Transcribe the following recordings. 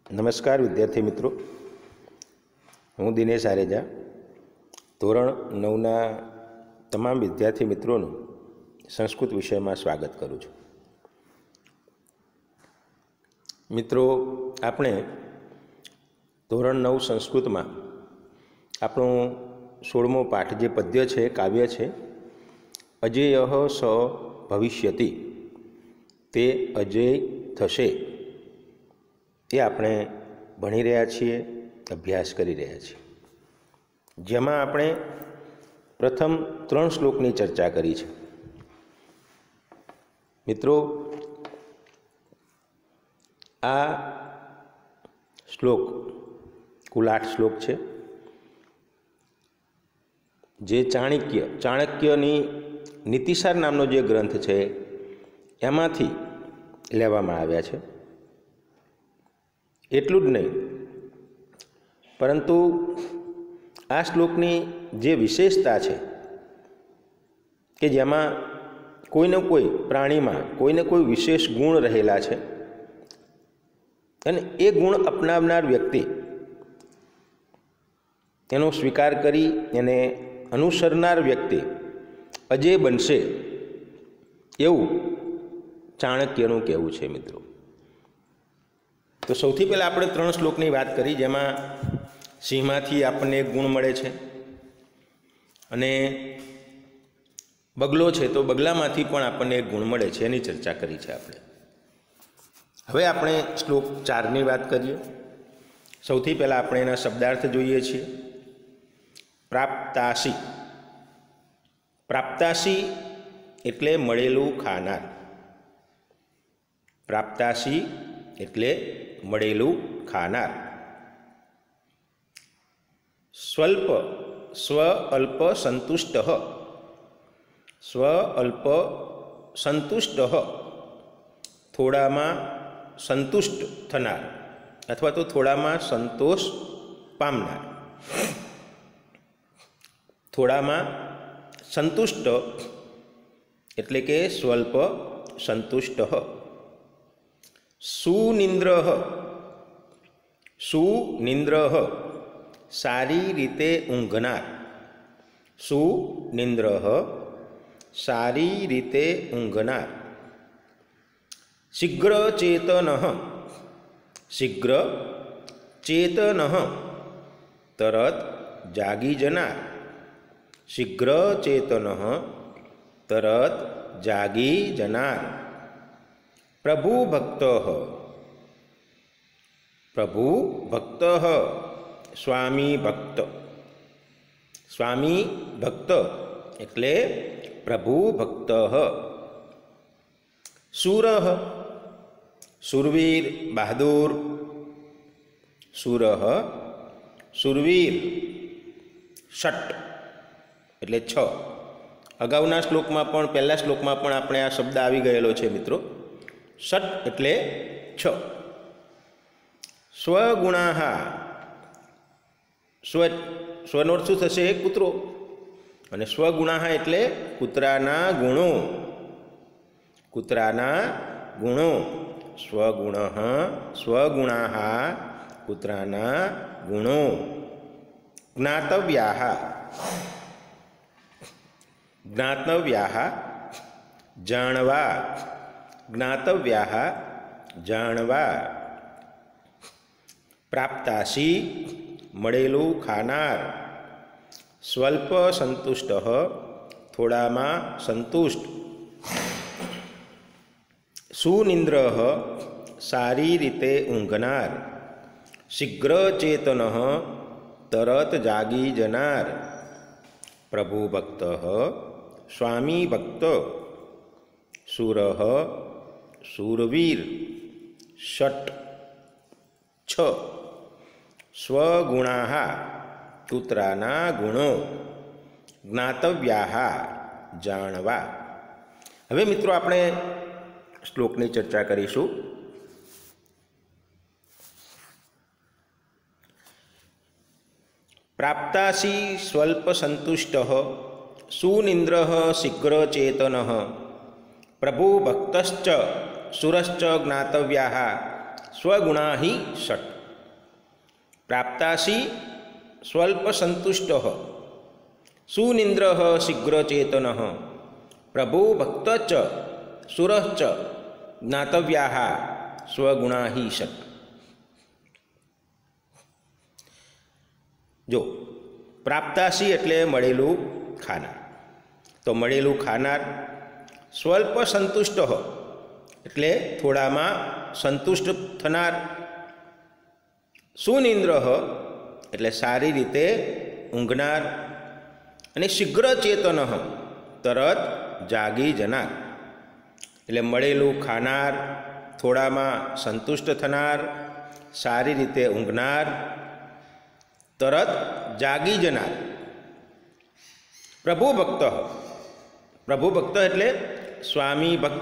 નમસ્કાર વિદ્યાર્થી મિત્રો, હું દિનેશ આરેજા ધોરણ 9ના તમામ વિદ્યાર્થી મિત્રોનું સંસ્કૃત વિષયમાં સ્વાગત કરું છું. મિત્રો, આપણે ધોરણ 9 સંસ્કૃતમાં આપણો 16મો પાઠ જે પદ્ય છે, કાવ્ય છે, અજેયઃ સ ભવિષ્યતિ, તે અજેય થશે, એ આપણે ભણી રહ્યા છીએ, અભ્યાસ કરી રહ્યા છીએ. જેમાં આપણે પ્રથમ 3 શ્લોકની ચર્ચા કરી છે. મિત્રો, આ શ્લોક કુલ 8 શ્લોક છે, જે ચાણક્યની નીતિસાર નામનો જે ગ્રંથ છે એમાંથી લેવામાં આવ્યા છે. એટલું જ નહીં, પરંતુ આ શ્લોકની જે વિશેષતા છે કે જેમાં કોઈને કોઈ પ્રાણીમાં કોઈને કોઈ વિશેષ ગુણ રહેલા છે, અને એ ગુણ અપનાવનાર વ્યક્તિ એનો સ્વીકાર કરી એને અનુસરનાર વ્યક્તિ અજેય બનશે, એવું ચાણક્યનું કહેવું છે. મિત્રો, તો સૌથી પહેલાં આપણે 3 શ્લોકની વાત કરી, જેમાં સિંહમાંથી આપણને એક ગુણ મળે છે, અને બગલો છે તો બગલામાંથી પણ આપણને એક ગુણ મળે છે, એની ચર્ચા કરી છે આપણે. હવે આપણે શ્લોક 4ની વાત કરીએ. સૌથી પહેલાં આપણે એના શબ્દાર્થ જોઈએ છીએ. પ્રાપ્તાસી. પ્રાપ્તાસી એટલે મળેલું ખાનાર. પ્રાપ્તાસી એટલે મળેલું ખાનાર. સ્વ અલ્પ સંતુષ્ટ. સ્વ અલ્પ સંતુષ્ટ, થોડામાં સંતુષ્ટ થનાર, અથવા તો થોડામાં સંતોષ પામનાર. થોડામાં સંતુષ્ટ એટલે કે સ્વલ્પ સંતુષ્ટ. સુનિંદ્ર. સુનિંદ્ર, સારી રીતે ઊંઘનાર. સુનિંદ્ર, સારી રીતે ઊંઘનાર. શીઘ્ર ચેતન. શીઘ્ર ચેતન, તરત જાગી જનાર. શીઘ્ર ચેતન, તરત જાગી જનાર. પ્રભુ ભક્ત. પ્રભુ ભક્ત, સ્વામી ભક્ત. સ્વામી ભક્ત એટલે પ્રભુ ભક્ત. શૂર. શૂરવીર, બહાદુર. શૂર, શૂરવીર. ષટ એટલે 6. અગાઉના શ્લોકમાં પણ, પહેલા શ્લોકમાં પણ આપણે આ શબ્દ આવી ગયેલો છે મિત્રો. ષટ એટલે 6. સ્વગુણાહ. સ્વનો અર્થ શું થશે? કૂતરો. અને સ્વગુણાહ એટલે કૂતરાના ગુણો. કૂતરાના ગુણો. સ્વગુણ, સ્વગુણાહ, કૂતરાના ગુણો. જ્ઞાતવ્યાહ. જ્ઞાતવ્યાહ, જાણવા. જ્ઞાતવ્યાહ, જાણવા. પ્રાપ્તાસી, મળેલું ખાનાર. સ્વલ્પ સંતુષ્ટ, થોડામાં સંતુષ્ટ. સુનિંદ્ર, સારી રીતે ઊંઘનાર. શીઘ્ર ચેતન, તરત જાગી જનાર. પ્રભુ ભક્ત, સ્વામી ભક્ત. શૂર, શૂરવીર. ષટ 6. સ્વગુણાહ, કૂતરાના ગુણો. જ્ઞાતવ્યાહ, જાણવા. હવે મિત્રો, આપણે શ્લોકની ચર્ચા કરીશું. પ્રાપ્તાસી સ્વલ્પ સંતુષ્ટ, સુનિંદ્ર શીઘ્ર ચેતન, પ્રભુ ભક્તશ્ચ સુરશ્ચ જ્ઞાતવ્યા સ્વગુણા હિ ષટ. પ્રાપ્તાસી સ્વલ્પસંતુષ્ટ સુનિંદ્ર શીઘ્રચેતન પ્રભુભક્ત સુરશ્ચ જ્ઞાતવ્યા સ્વગુણા હિ સત. જો પ્રાપ્તાસી એટલે મળેલું ખાનાર, તો મળેલું ખાનાર, સ્વલ્પ સંતુષ્ટ એટલે થોડામાં સંતુષ્ટ થનાર, સુનિંદ્ર એટલે સારી રીતે ઊંઘનાર, અને શીઘ્ર ચેતન તરત જાગી જનાર. એટલે મળેલું ખાનાર, થોડામાં સંતુષ્ટ થનાર, સારી રીતે ઊંઘનાર, તરત જાગી જનાર. પ્રભુ ભક્ત, પ્રભુ ભક્ત એટલે સ્વામી ભક્ત.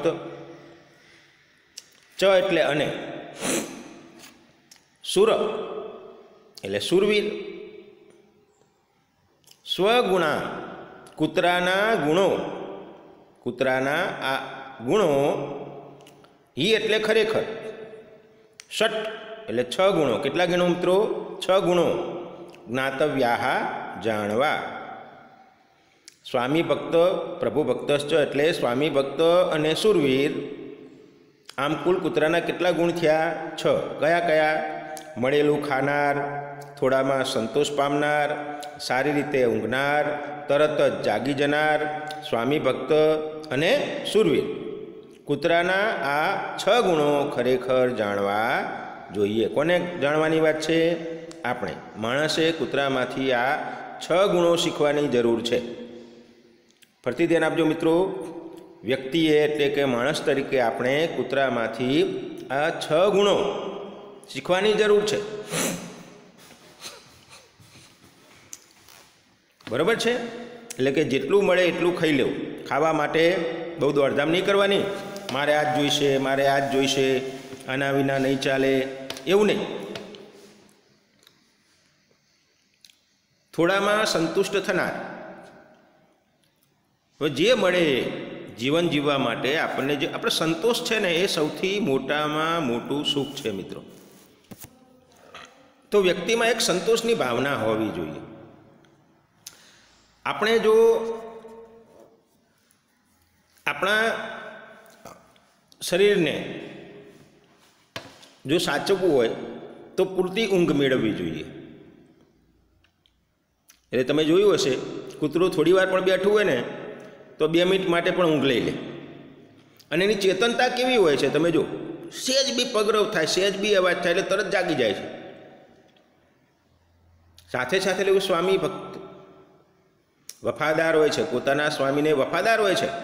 ચ એટલે અને, સુર એટલે સુરવીર. સ્વગુણા કૂતરાના ગુણો, કૂતરાના આ ગુણો. હિ એટલે ખરેખર. ષટ એટલે 6 ગુણો. કેટલા ગુણો મિત્રો? 6 ગુણો. જ્ઞાતવ્યા જાણવા. સ્વામી ભક્ત પ્રભુ ભક્તશ્ચ એટલે સ્વામી ભક્ત અને સુરવીર. આમ કુલ કૂતરાના કેટલા ગુણ થયા? 6. કયા કયા? મળેલું ખાનાર, થોડામાં સંતોષ પામનાર, સારી રીતે ઊંઘનાર, તરત જ જાગી જનાર, સ્વામી ભક્ત અને સુરવીર. કૂતરાના આ 6 ગુણો ખરેખર જાણવા જોઈએ. કોને જાણવાની વાત છે? આપણે. માણસે કૂતરામાંથી આ 6 ગુણો શીખવાની જરૂર છે. ફરીથી ધ્યાન આપજો મિત્રો. વ્યક્તિએ એટલે કે માણસ તરીકે આપણે કૂતરામાંથી આ 6 ગુણો શીખવાની જરૂર છે. બરાબર છે? એટલે કે જેટલું મળે એટલું ખાઈ લેવું. ખાવા માટે બહુ દોડધામ નહીં કરવાની. મારે આ જ જોઈશે, મારે આ જ જોઈશે, આના વિના નહીં ચાલે, એવું નહીં. થોડામાં સંતુષ્ટ થનાર. હવે જે મળે જીવન જીવવા માટે આપણને જે આપણે સંતોષ છે ને, એ સૌથી મોટામાં મોટું સુખ છે મિત્રો. તો વ્યક્તિમાં એક સંતોષની ભાવના હોવી જોઈએ. આપણે જો આપણા શરીરને જો સાચવવું હોય તો પૂરતી ઊંઘ મેળવવી જોઈએ. એટલે તમે જોયું હશે, કૂતરું થોડી વાર પણ બેઠું હોય ને તો 2 મિનિટ માટે પણ ઊંઘ લઈ લે. અને એની ચેતનતા કેવી હોય છે તમે જો, સહેજ બી પગરવ થાય, સહેજ બી અવાજ થાય એટલે તરત જાગી જાય છે. સાથે સાથે એવું સ્વામી ભક્ત વફાદાર હોય છે, પોતાના સ્વામીને વફાદાર હોય છે,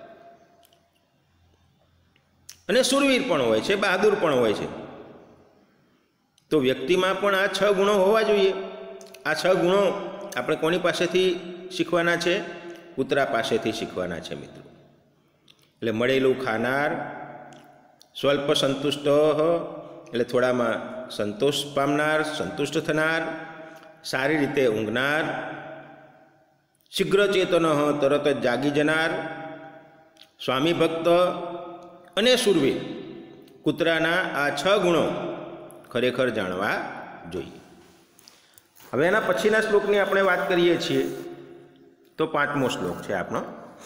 અને સુરવીર પણ હોય છે, બહાદુર પણ હોય છે. તો વ્યક્તિમાં પણ આ 6 ગુણો હોવા જોઈએ. આ 6 ગુણો આપણે કોની પાસેથી શીખવાના છે? કૂતરા પાસેથી શીખવાના છે મિત્રો. એટલે મળેલું ખાનાર, સ્વલ્પ સંતુષ્ટ એટલે થોડામાં સંતોષ પામનાર, સંતુષ્ટ થનાર, સારી રીતે ઊંઘનાર, શીઘ્ર ચેતન તરત જ જાગી જનાર, સ્વામી ભક્ત અને સુરવીર. કૂતરાના આ 6 ગુણો ખરેખર જાણવા જોઈએ. હવે એના પછીના શ્લોકની આપણે વાત કરીએ છીએ તો 5મો શ્લોક છે આપણો.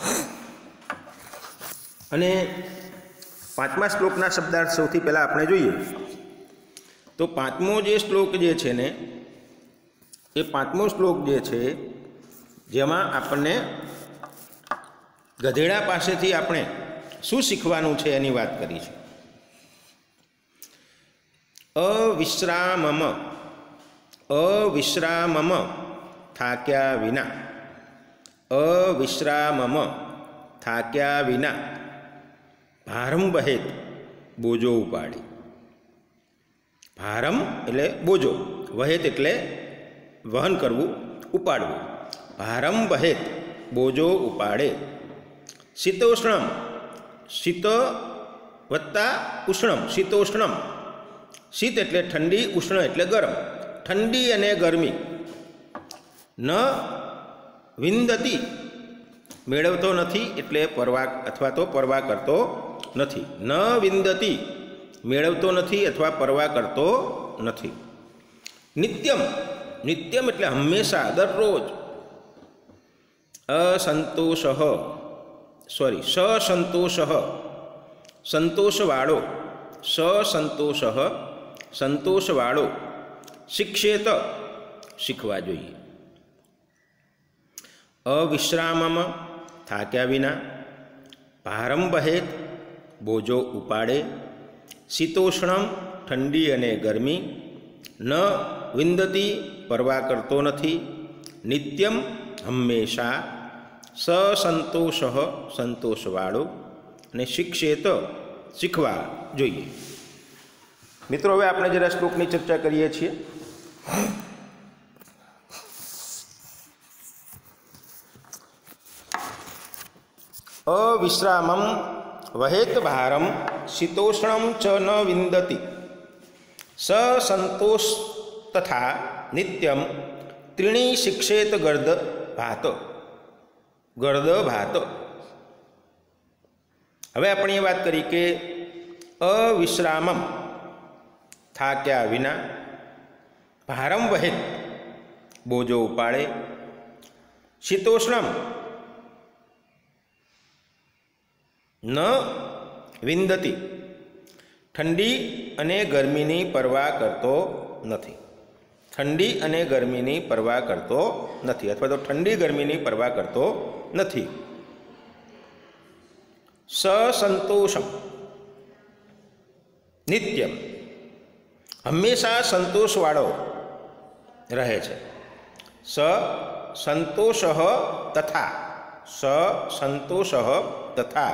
અને 5મા શ્લોકના શબ્દાર્થ સૌથી પહેલાં આપણે જોઈએ તો 5મો જે શ્લોક જે છે ને, એ 5મો શ્લોક જે છે જેમાં આપણને ગધેડા પાસેથી આપણે શું શીખવાનું છે એની વાત કરી છે. અવિશ્રામમ, અવિશ્રામમ થાક્યા વિના, અવિશ્રામમ થાક્યા વિના, ભારમ વહેત બોજો ઉપાડી. ભારમ એટલે બોજો, વહેત એટલે વહન કરવું, ઉપાડવું. ભારમ વહેત બોજો ઉપાડે. શીતોષ્ણમ, શીત વત્તા ઉષ્ણમ, શીતોષ્ણમ. શીત એટલે ઠંડી, ઉષ્ણ એટલે ગરમ. ઠંડી અને ગરમી. ન વિંદતી મેળવતો નથી એટલે પરવા અથવા તો પરવા કરતો નથી. ન વિંદતી મેળવતો નથી અથવા પરવા કરતો નથી. નિત્યમ, નિત્યમ એટલે હંમેશા, દરરોજ. અસંતોષ, સસંતોષ, સંતોષવાળો, સસંતોષ, સંતોષવાળો. શિક્ષેત, શીખવા જોઈએ. અવિશ્રામમ, થાક્યા વિના. ભારમ વહેત, બોજો ઉપાડે. શીતોષ્ણમ, ઠંડી અને ગરમી. ન વિંદતી, પરવા કરતો નથી. નિત્યમ, હંમેશા. સસંતોષ, સંતોષવાળો. અને શિક્ષેત, શીખવા જોઈએ. મિત્રો, હવે આપણે જરા શ્લોકની ચર્ચા કરીએ છીએ. અવિશ્રામમ વહેત ભારમ શીતોષ્ણમ ચ ન વિંદતિ સસંતોષ તથા નિત્યમ ત્રીણી શિક્ષેત ગર્દ ભાત. હવે આપણે એ વાત કરી કે અવિશ્રામમ, થાક્યા વિના. ભારમ વહેત, બોજો ઉપાડે. શીતોષ્ણમ, ન વિંદતી, ઠંડી અને ગરમીની પરવા કરતો નથી. ઠંડી અને ગરમીની પરવા કરતો નથી, અથવા તો ઠંડી ગરમીની પરવા કરતો નથી. સસંતોષમ, નિત્યમ, હંમેશા સંતોષવાળો રહે છે. સંતોષ તથા, સંતોષ તથા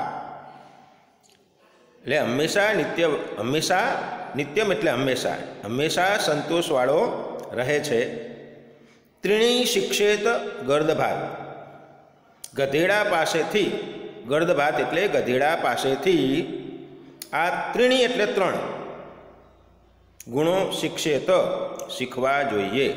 એટલે હંમેશા નિત્ય, હંમેશા નિત્યમ એટલે હંમેશા, હંમેશા સંતોષવાળો રહે છે. ત્રીણી શિક્ષેત ગર્દભાત, ગધેડા પાસેથી. ગર્દભાત એટલે ગધેડા પાસેથી. આ ત્રીણી એટલે 3 ગુણો શિક્ષેત, શીખવા જોઈએ.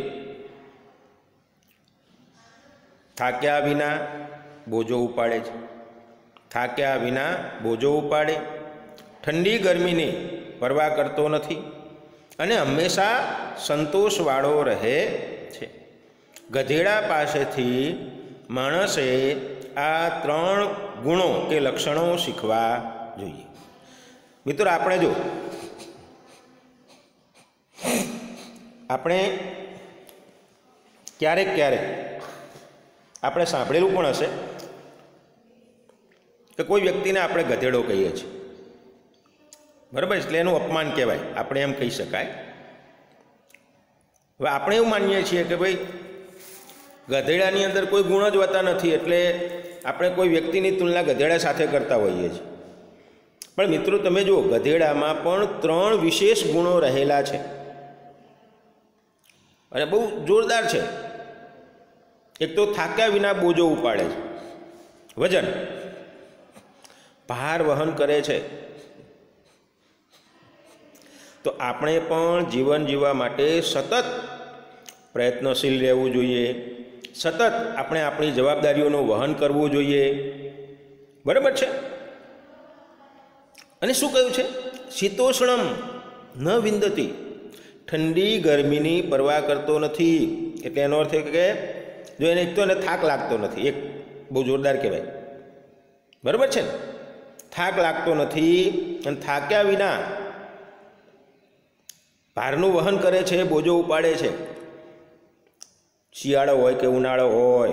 થાક્યા વિના બોજો ઉપાડે છે. થાક્યા વિના બોજો ઉપાડે. ઠંડી ગરમીની પરવા કરતો નથી અને હંમેશા સંતોષવાળો રહે છે. ગધેડા પાસેથી માણસે આ 3 ગુણો કે લક્ષણો શીખવા જોઈએ. મિત્રો, આપણે જો આપણે ક્યારેક આપણે સાંભળેલું પણ હશે કે કોઈ વ્યક્તિને આપણે ગધેડો કહીએ છીએ, બરાબર? એટલે એનું અપમાન કહેવાય, આપણે એમ કહી શકાય. હવે આપણે એવું માનીએ છીએ કે ભાઈ ગધેડાની અંદર કોઈ ગુણ જ હોતા નથી, એટલે આપણે કોઈ વ્યક્તિની તુલના ગધેડા સાથે કરતા હોઈએ છીએ. પણ મિત્રો, તમે જુઓ, ગધેડામાં પણ 3 વિશેષ ગુણો રહેલા છે અને બહુ જોરદાર છે. એક તો થાક્યા વિના બોજો ઉપાડે છે, વજન, ભાર વહન કરે છે. તો આપણે પણ જીવન જીવવા માટે સતત પ્રયત્નશીલ રહેવું જોઈએ. સતત આપણે આપણી જવાબદારીઓનું વહન કરવું જોઈએ, બરાબર છે? અને શું કહ્યું છે? શીતોષ્ણમ ન વિંદતી, ઠંડી ગરમીની પરવા કરતો નથી. એટલે એનો અર્થ કે જો એને એક તો એને થાક લાગતો નથી, એક બહુ જોરદાર કહેવાય, બરાબર છે ને? થાક લાગતો નથી અને થાક્યા વિના ભારનું વહન કરે છે, બોજો ઉપાડે છે. શિયાળો હોય કે ઉનાળો હોય,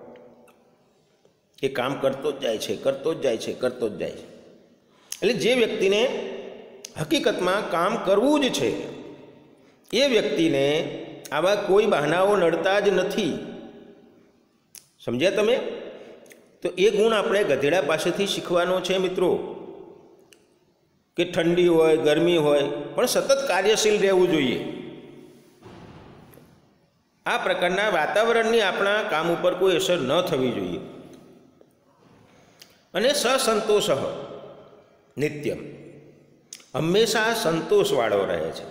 એ કામ કરતો જ જાય છે, કરતો જ જાય છે, કરતો જ જાય છે. એટલે જે વ્યક્તિને હકીકતમાં કામ કરવું જ છે, એ વ્યક્તિને આવા કોઈ બહાનાઓ નડતા જ નથી. સમજ્યા તમે? તો એ ગુણ આપણે ગધેડા પાસેથી શીખવાનો છે મિત્રો, કે ઠંડી હોય ગરમી હોય પણ સતત કાર્યશીલ રહેવું જોઈએ. આ પ્રકારના વાતાવરણની આપણા કામ ઉપર કોઈ અસર ન થવી જોઈએ. અને સસંતોષ નિત્યમ, હંમેશા સંતોષવાળો રહે છે.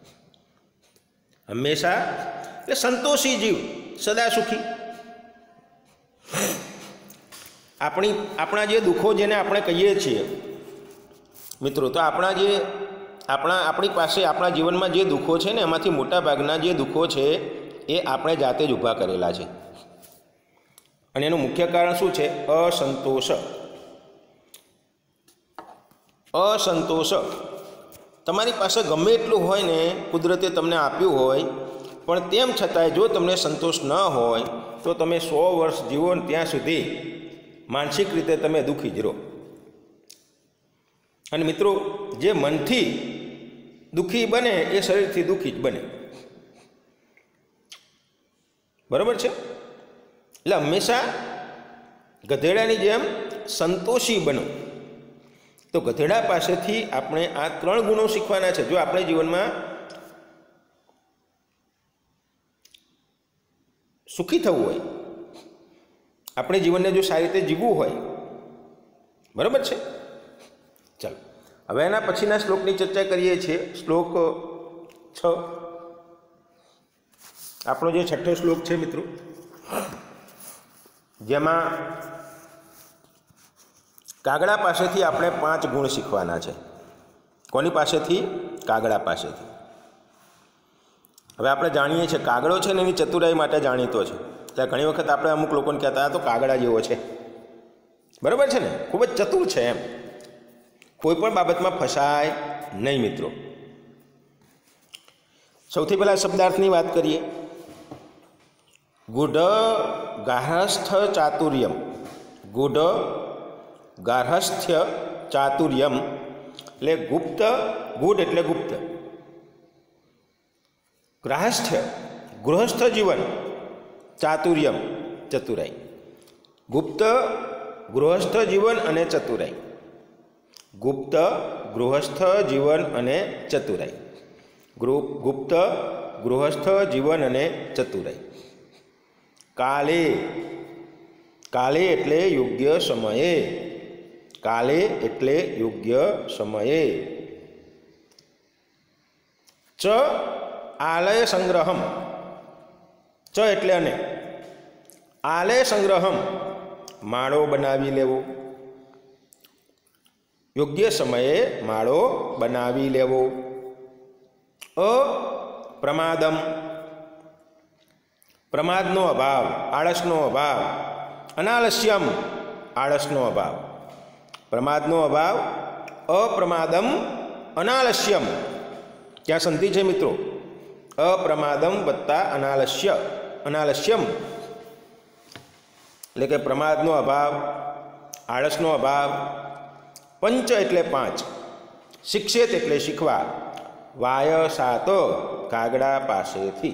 હંમેશા એટલે સંતોષી જીવ, સદા સુખી. આપણા જે દુઃખો જેને આપણે કહીએ છીએ મિત્રો, તો આપણા જે આપણી પાસે આપણા જીવનમાં જે દુઃખો છે ને એમાંથી મોટા ભાગના જે દુઃખો છે એ આપણે જાતે જ ઊભા કરેલા છે. અને એનું મુખ્ય કારણ શું છે? અસંતોષ. અસંતોષ. તમારી પાસે ગમે એટલું હોય ને, કુદરતે તમને આપ્યું હોય, પણ તેમ છતાંય જો તમને સંતોષ ન હોય તો તમે 100 વર્ષ જીવો ને ત્યાં સુધી માનસિક રીતે તમે દુઃખી જ રહો. અને મિત્રો, જે મનથી દુઃખી બને એ શરીરથી દુઃખી જ બને. બરાબર છે? એટલે હંમેશા ગધેડાની જેમ સંતોષી બનો. તો ગધેડા પાસેથી આપણે આ 3 ગુણો શીખવાના છે. જો આપણે જીવનમાં સુખી થવું હોય, આપણે જીવનને જો સારી રીતે જીવવું હોય, બરાબર છે? ચાલો હવે એના પછીના શ્લોકની ચર્ચા કરીએ છીએ. શ્લોક 6, આપણો જે 6થો શ્લોક છે મિત્રો, જેમાં કાગડા પાસેથી આપણે 5 ગુણ શીખવાના છે. કોની પાસેથી? કાગડા પાસેથી. હવે આપણે જાણીએ છીએ કાગડો છે ને એની ચતુરાઈ માટે જાણીતો છે. એટલે ઘણી વખત આપણે અમુક લોકોને કહેતા તો કાગડા જેવો છે. બરાબર છે ને? ખૂબ જ ચતુર છે એમ. કોઈ પણ બાબતમાં ફસાય નહીં મિત્રો. સૌથી પહેલાં શબ્દાર્થની વાત કરીએ. ગૂઢ ગાર્હસ્થ્ય ચાતુર્યમ. ગૂઢ ગાર્હસ્થ્ય ચાતુર્યમ એટલે ગુપ્ત. ગૂઢ એટલે ગુપ્ત. ગાર્હસ્થ્ય ગૃહસ્થ જીવન. ચાતુર્યમ ચતુરાઈ. ગુપ્ત ગૃહસ્થ જીવન અને ચતુરાઈ. ગુપ્ત ગૃહસ્થ જીવન અને ચતુરાઈ. ગુપ્ત ગૃહસ્થ જીવન અને ચતુરાઈ. કાલે. કાલે એટલે યોગ્ય સમયે. કાલે એટલે યોગ્ય સમયે. ચ આલય સંગ્રહમ. ચ એટલે અને. આલય સંગ્રહમ માળો બનાવી લેવો. યોગ્ય સમયે માળો બનાવી લેવો. અપ્રમાદમ. પ્રમાદનો અભાવ, આળસનો અભાવ. અનાલસ્યમ આળસનો અભાવ. પ્રમાદનો અભાવ, અપ્રમાદમ, અનાલસ્યમ. ત્યાં સંધિ છે મિત્રો. અપ્રમાદમ વત્તા અનાલસ્ય. અનાલસ્યમ એટલે કે પ્રમાદનો અભાવ, આળસનો અભાવ. પંચ એટલે 5. શિક્ષેત એટલે શીખવા. વાય સાત કાગડા પાસેથી.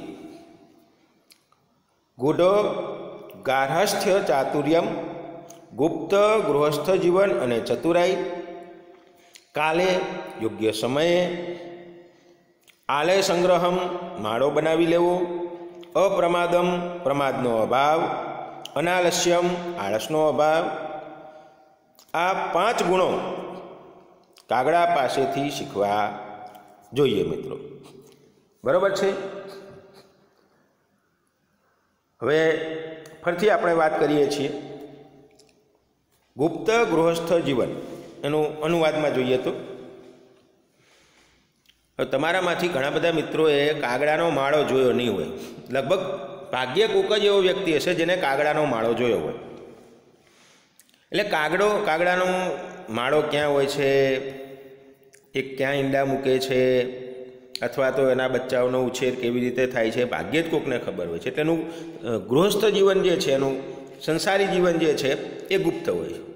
ગૂઢ ગાર્હસ્થ્ય ચાતુર્યમ. ગુપ્ત ગૃહસ્થ જીવન અને ચતુરાઈ. કાલે યોગ્ય સમયે. આલય સંગ્રહમ માળો બનાવી લેવો. અપ્રમાદમ પ્રમાદનો અભાવ. અનાલસ્યમ આળસનો અભાવ. આ 5 ગુણો કાગડા પાસેથી શીખવા જોઈએ મિત્રો. બરાબર છે? હવે ફરીથી આપણે વાત કરીએ છીએ ગુપ્ત ગૃહસ્થ જીવન. એનું અનુવાદમાં જોઈએ તો હવે તમારામાંથી ઘણા બધા મિત્રોએ કાગડાનો માળો જોયો નહીં હોય. લગભગ ભાગ્ય કોક જ એવો વ્યક્તિ હશે જેને કાગડાનો માળો જોયો હોય. એટલે કાગડાનો માળો ક્યાં હોય છે, એ ક્યાં ઈંડા મૂકે છે, અથવા તો એના બચ્ચાઓનો ઉછેર કેવી રીતે થાય છે, ભાગ્યે જ કોકને ખબર હોય છે. એટલે એનું ગૃહસ્થ જીવન જે છે, એનું સંસારી જીવન જે છે એ ગુપ્ત હોય છે.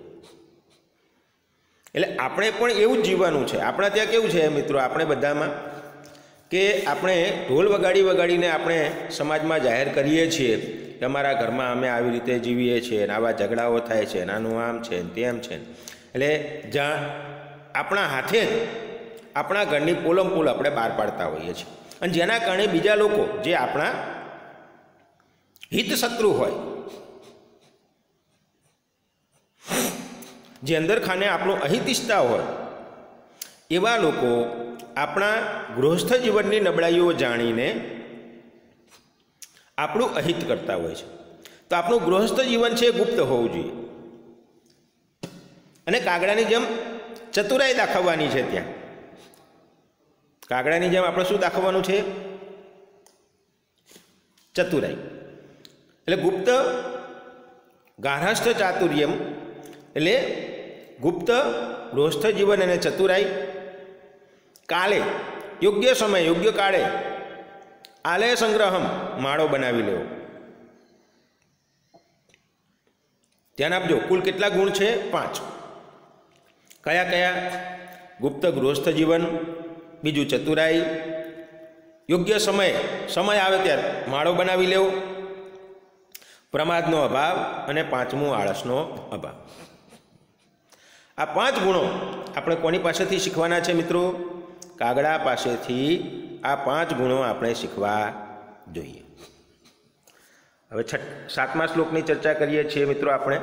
એટલે આપણે પણ એવું જ જીવવાનું છે. આપણા ત્યાં કેવું છે મિત્રો, આપણે બધામાં કે આપણે ઢોલ વગાડીને આપણે સમાજમાં જાહેર કરીએ છીએ કે અમારા ઘરમાં અમે આવી રીતે જીવીએ છીએ ને આવા ઝઘડાઓ થાય છે, નાનું આમ છે ને તેમ છે. એટલે જ્યાં આપણા હાથે જ આપણા ઘરની પોલમપોલ આપણે બહાર પાડતા હોઈએ છીએ. અને જેના કારણે બીજા લોકો જે આપણા હિતશત્રુ હોય, જે અંદર ખાને આપણું અહિત ઈચ્છતા હોય, એવા લોકો આપણા ગૃહસ્થ જીવનની નબળાઈઓ જાણીને આપણું અહિત કરતા હોય છે. તો આપણું ગૃહસ્થ જીવન છે એ ગુપ્ત હોવું જોઈએ. અને કાગડાની જેમ ચતુરાઈ દાખવવાની છે ત્યાં. કાગડાની જેમ આપણે શું દાખવવાનું છે? ચતુરાઈ. એટલે ગુપ્ત ગાર્હસ્થ ચાતુર્યમ એટલે ગુપ્ત ગૃહસ્થ જીવન અને ચતુરાઈ. કાલે યોગ્ય સમય યોગ્ય કાળે આલય સંગ્રહમ માળો બનાવી લેવો. ધ્યાન આપજો, કુલ કેટલા ગુણ છે? 5. કયા કયા? ગુપ્ત ગૃહસ્થ જીવન, બીજું ચતુરાઈ, યોગ્ય સમય આવે ત્યારે માળો બનાવી લેવો, પ્રમાદનો અભાવ અને 5મું આળસનો અભાવ. આ 5 ગુણો આપણે કોની પાસેથી શીખવાના છે મિત્રો? કાગડા પાસેથી આ 5 ગુણો આપણે શીખવા જોઈએ. હવે 7મા શ્લોકની ચર્ચા કરીએ છીએ મિત્રો આપણે.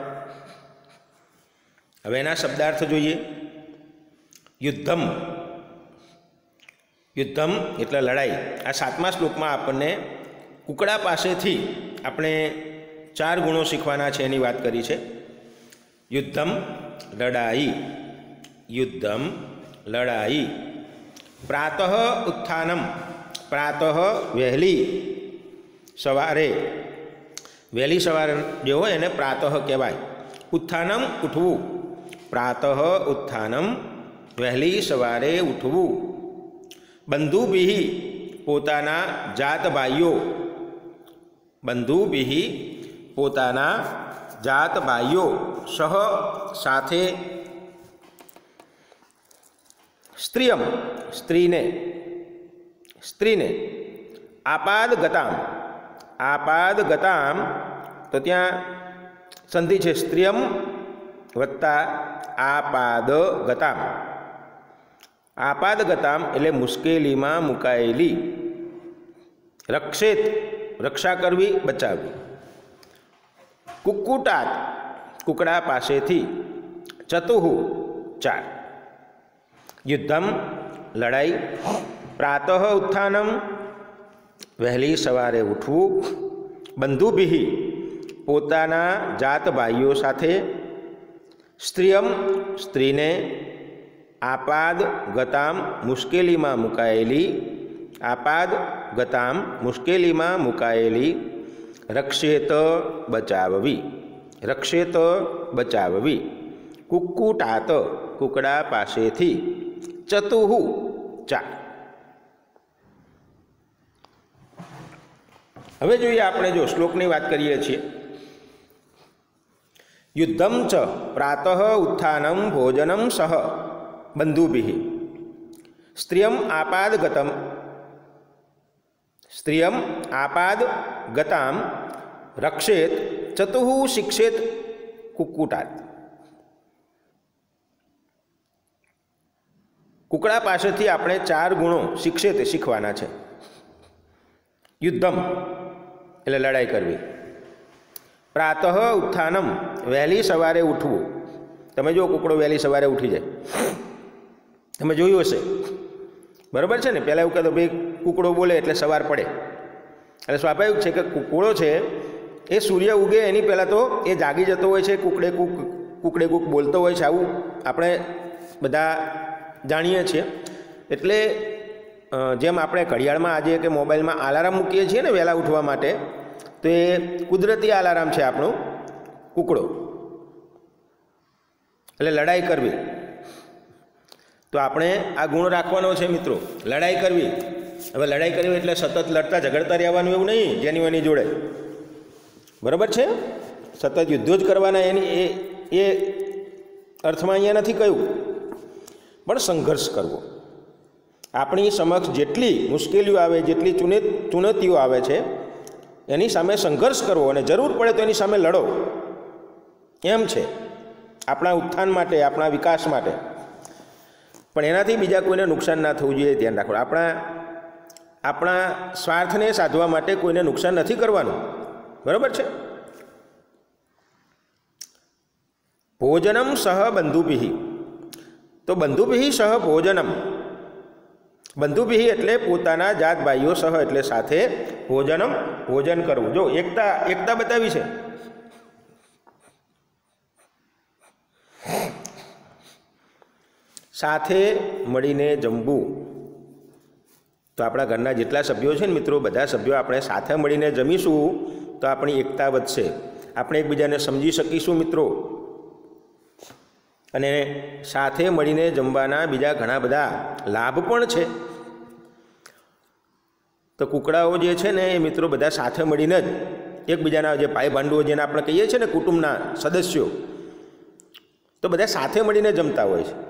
હવે એના શબ્દાર્થ જોઈએ. યુદ્ધમ, યુદ્ધમ એટલે લડાઈ. આ 7મા શ્લોકમાં આપણને કુકડા પાસેથી આપણે 4 ગુણો શીખવાના છે એની વાત કરી છે. યુદ્ધમ લડાઈ, યુદ્ધમ લડાઈ. પ્રાતઃ ઉત્થાનમ, પ્રાતઃ વહેલી સવારે, વહેલી સવાર જે હોય એને પ્રાતઃ કહેવાય. ઉત્થાનમ ઉઠવું, પ્રાતઃ ઉત્થાનમ વહેલી સવારે ઉઠવું. બંધુભિ પોતાના જાત ભાઈઓ, બંધુભિ પોતાના જાત ભાઈઓ, સહ સાથે. સ્ત્રિયમ સ્ત્રીને, સ્ત્રીને. આપાદ ગતામ, આપાદ ગતામ તો ત્યાં સંધિ છે સ્ત્રિયમ વત્તા આપાદ ગતામ. આપાદ ગતામ એટલે મુશ્કેલીમાં મુકાયેલી. રક્ષેત રક્ષા કરવી, બચાવવી. કુક્કુટાત કુકડા પાસેથી. ચતુઃ 4. યુદ્ધમ લડાઈ, પ્રાતઃ ઉત્થાનમ વહેલી સવારે ઉઠવું, બંધુભિ પોતાના જાત ભાઈઓ સાથે, સ્ત્રિયમ સ્ત્રીને, આપાદ ગતામ મુશ્કેલીમાં મુકાયેલી, આપાદ ગતામ મુશ્કેલીમાં મુકાયેલી, રક્ષેત બચાવવી, રક્ષેત બચાવવી, કુક્કુટાત કુકડા પાસેથી, ચતુઃ 4. હવે જોઈએ આપણે જો શ્લોકની વાત કરીએ છીએ. યુદ્ધમ ચ પ્રાતઃ ઉત્થાનમ ભોજનમ સહ બંધુભિઃ સ્ત્રિયમ આપાદ ગતમ, સ્ત્રિયમ આપાદ ગતામ રક્ષેત, ચતુઃ શિક્ષેત કુક્કુટાત. કુકડા પાસેથી આપણે 4 ગુણો શિક્ષેત શીખવાના છે. યુદ્ધમ એટલે લડાઈ કરવી, પ્રાતઃ ઉત્થાનમ વહેલી સવારે ઉઠવું. તમે જો કુકડો વહેલી સવારે ઉઠી જાય, તમે જોયું હશે, બરાબર છે ને? પહેલાં એવું કહેતો ભાઈ કુકડો બોલે એટલે સવાર પડે. એટલે સ્વાભાવિક છે કે કુકડો છે એ સૂર્ય ઉગે એની પહેલાં તો એ જાગી જતો હોય છે, કુકડે કૂક બોલતો હોય છે. આવું આપણે બધા જાણીએ છીએ. એટલે જેમ આપણે ઘડિયાળમાં આજે કે મોબાઈલમાં અલાર્મ મૂકીએ છીએ ને વહેલા ઉઠવા માટે, તો એ કુદરતી અલાર્મ છે આપણો કુકડો. એટલે લડાઈ કરવી, તો આપણે આ ગુણ રાખવાનો છે મિત્રો, લડાઈ કરવી. હવે લડાઈ કરવી એટલે સતત લડતા ઝઘડતા રહેવાનું એવું નહીં જેની એની જોડે, બરાબર છે? સતત યુદ્ધો જ કરવાના એની એ અર્થમાં અહીંયા નથી કહ્યું, પણ સંઘર્ષ કરવો. આપણી સમક્ષ જેટલી મુશ્કેલીઓ આવે, જેટલી ચુનૌતીઓ આવે છે એની સામે સંઘર્ષ કરવો, અને જરૂર પડે તો એની સામે લડો. એમ છે આપણા ઉત્થાન માટે, આપણા વિકાસ માટે. પણ એનાથી બીજા કોઈને નુકસાન ના થવું જોઈએ, ધ્યાન રાખવું. આપણા સ્વાર્થને સાધવા માટે કોઈને નુકસાન નથી કરવાનું, બરાબર છે? ભોજનમ સહ બંધુભિઃ, તો બંધુભિઃ સહ ભોજનમ. બંધુભિઃ એટલે પોતાના જાત ભાઈઓ, સહ એટલે સાથે, ભોજનમ ભોજન કરવું. જો એકતા બતાવી છે. સાથે મળીને જમવું. તો આપણા ઘરના જેટલા સભ્યો છે ને મિત્રો, બધા સભ્યો આપણે સાથે મળીને જમીશું તો આપણી એકતા વધશે, આપણે એકબીજાને સમજી શકીશું મિત્રો. અને સાથે મળીને જમવાના બીજા ઘણા બધા લાભ પણ છે. તો કુકડાઓ જે છે ને એ મિત્રો બધા સાથે મળીને જ એકબીજાના જે ભાઈ ભાંડુઓ જેને આપણે કહીએ છીએ ને, કુટુંબના સદસ્યો, તો બધા સાથે મળીને જમતા હોય છે.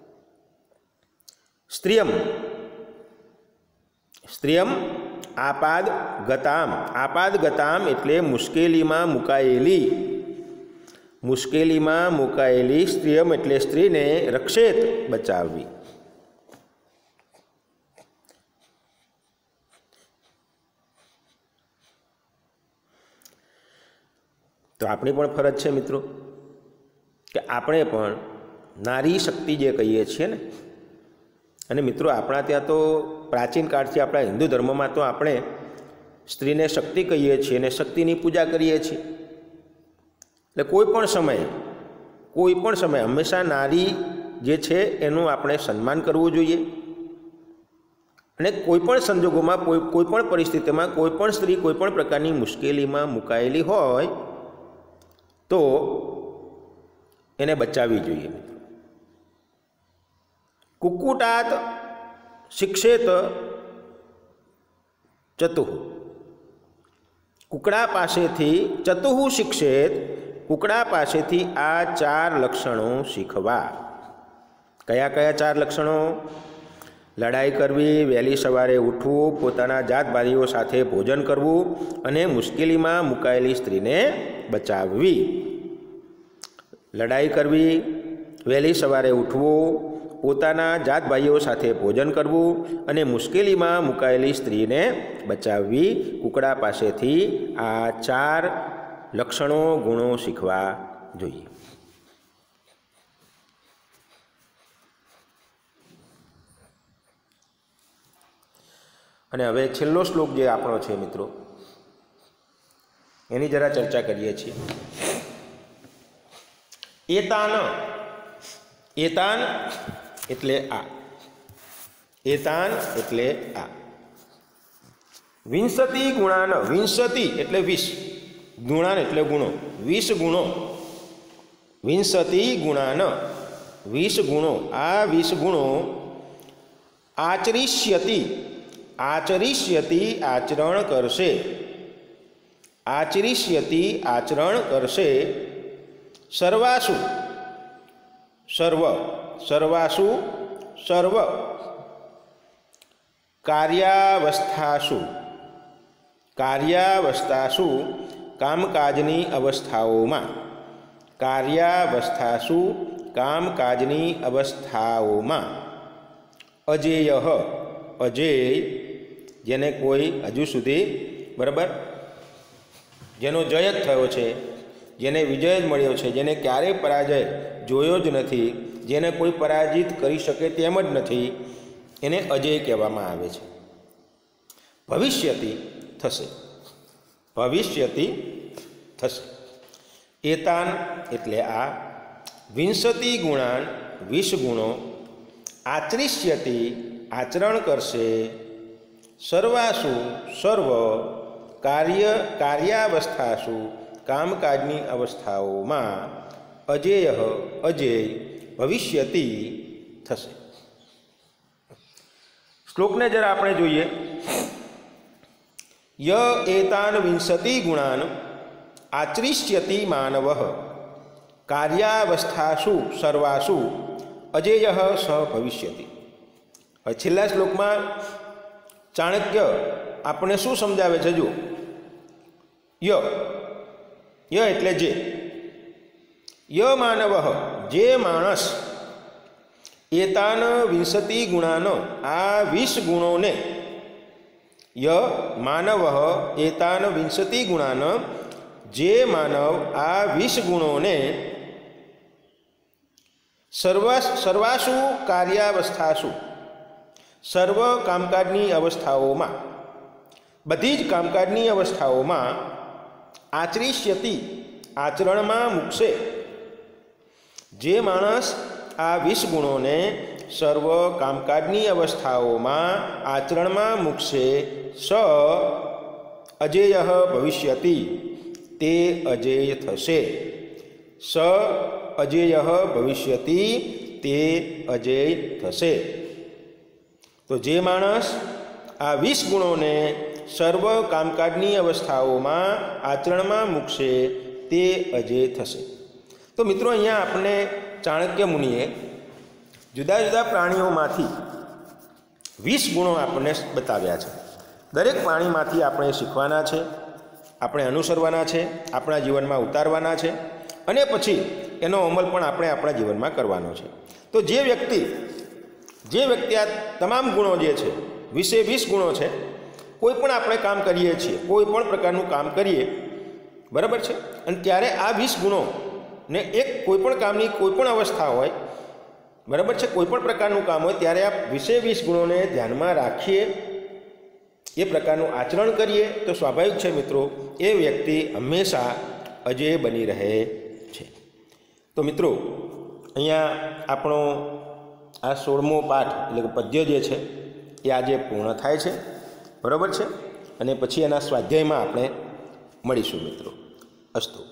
સ્ત્રિયમ સ્ત્રિયમ આપાદ ગતામ. આપાદ ગતામ એટલે મુશ્કેલીમાં મુકાયેલી સ્ત્રિયમ એટલે સ્ત્રીને રક્ષેત બચાવવી. તો આપણી પણ ફરજ છે મિત્રો કે આપણે પણ નારી શક્તિ જે કહીએ છીએ ને, અને મિત્રો આપણા ત્યાં તો પ્રાચીન કાળથી આપણા હિન્દુ ધર્મમાં તો આપણે સ્ત્રીને શક્તિ કહીએ છીએ અને શક્તિની પૂજા કરીએ છીએ. એટલે કોઈ પણ સમયે હંમેશા નારી જે છે એનું આપણે સન્માન કરવું જોઈએ. અને કોઈ પણ સંજોગોમાં, કોઈ પણ પરિસ્થિતિમાં કોઈ પણ સ્ત્રી કોઈ પણ પ્રકારની મુશ્કેલીમાં મુકાયેલી હોય તો એને બચાવવી જોઈએ. કુક્કુટાત શિક્ષેત ચતુઃ. કુકડા પાસેથી ચતુઃ શિક્ષેત, કુકડા પાસેથી આ 4 લક્ષણો શીખવા. કયા કયા 4 લક્ષણો? લડાઈ કરવી, વહેલી સવારે ઉઠવું, પોતાના જાત ભાઈઓ સાથે ભોજન કરવું અને મુશ્કેલીમાં મુકાયેલી સ્ત્રીને બચાવવી. લડાઈ કરવી, વહેલી સવારે ઉઠવું, પોતાના જાત ભાઈઓ સાથે ભોજન કરવું અને મુશ્કેલીમાં મુકાયેલી સ્ત્રીને બચાવવી. કુકડા પાસેથી આ 4 લક્ષણો, ગુણો શીખવા જોઈએ. અને હવે છેલ્લો શ્લોક જે આપણો છે મિત્રો, એની જરા ચર્ચા કરીએ છીએ. એતાન એટલે આ. એતાન એટલે આ. વિંશતિ ગુણાન. વિંશતિ એટલે 20, ગુણાન એટલે ગુણો. 20 ગુણો. વિંશતિ ગુણાન, 20 ગુણો. આ 20 ગુણો આચરિષ્યતિ આચરણ કરશે. આચરિષ્યતિ આચરણ કરશે. સર્વાસુ સર્વ કાર્યાવસ્થાસુ કામકાજની અવસ્થાઓમાં. કામકાજની અવસ્થાઓમાં. અજેય જેને કોઈ હજુ સુધી બરાબર જેનો જય જ થયો છે, જેને વિજય જ મળ્યો છે, જેને ક્યારેય પરાજય જોયો જ નથી, જેને કોઈ પરાજિત કરી શકે તેમ જ નથી, એને અજેય કહેવામાં આવે છે. ભવિષ્યતિ થશે. એતાન એટલે આ. વિંશતિ ગુણાન 20 ગુણો. આચરિષ્યતિ આચરણ કરશે. સર્વાસુ સર્વ કાર્યાવસ્થાસુ કામકાજની અવસ્થાઓમાં. અજેય ભવિષ્યતિ થશે. શ્લોકને જરા આપણે જોઈએ. ય એતાન વિંશતિ ગુણાન આચરિષ્યતિ માનવઃ કાર્યાવસ્થાસુ સર્વાસુ અજેય સ ભવિષ્યતિ. હવે છેલ્લા શ્લોકમાં ચાણક્ય આપણે શું સમજાવે છે? જો ય એટલે જે. ય માનવ જે માણસ. એતાન વિંશતિ ગુણાન આ 20 ગુણોને. ય માનવ એતાન વિંશતિ ગુણાન જે માનવ આ 20 ગુણોને. સર્વાસુ કાર્યાવસ્થાસુ સર્વ કામકાજની અવસ્થાઓમાં, બધી જ કામકાજની અવસ્થાઓમાં. આચરિષ્યતિ આચરણમાં મૂકશે. જે માણસ આ 20 ગુણોને સર્વ કામકાજની અવસ્થાઓમાં આચરણમાં મૂકશે સ અજેય ભવિષ્યતિ, તે અજેય થશે. સ અજેય ભવિષ્યતિ, તે અજેય થશે. તો જે માણસ આ 20 ગુણોને સર્વ કામકાજની અવસ્થાઓમાં આચરણમાં મૂકશે તે અજેય થશે. તો મિત્રો, અહીંયા આપણે ચાણક્ય મુનિએ જુદા જુદા પ્રાણીઓમાંથી 20 ગુણો આપણને બતાવ્યા છે. દરેક પ્રાણીમાંથી આપણે શીખવાના છે, આપણે અનુસરવાના છે, આપણા જીવનમાં ઉતારવાના છે અને પછી એનો અમલ પણ આપણે આપણા જીવનમાં કરવાનો છે. તો જે વ્યક્તિ આ તમામ ગુણો જે છે, 20 ગુણો છે, કોઈ પણ આપણે કામ કરીએ છીએ, કોઈ પણ પ્રકારનું કામ કરીએ, બરાબર છે, અને ત્યારે આ 20 ગુણોને કોઈ પણ કામની કોઈ પણ અવસ્થા હોય, બરાબર છે, કોઈ પણ પ્રકારનું કામ હોય ત્યારે આ 20 ગુણોને ધ્યાનમાં રાખીએ, એ પ્રકારનું આચરણ કરીએ તો સ્વાભાવિક છે મિત્રો, એ વ્યક્તિ હંમેશા અજેય બની રહે છે. તો મિત્રો, અહીંયા આપણો આ 16મો પાઠ એટલે કે પદ્ય જે છે એ આજે પૂર્ણ થાય છે, બરાબર છે, અને પછી એના સ્વાધ્યાયમાં આપણે મળીશું મિત્રો. અસ્તુ.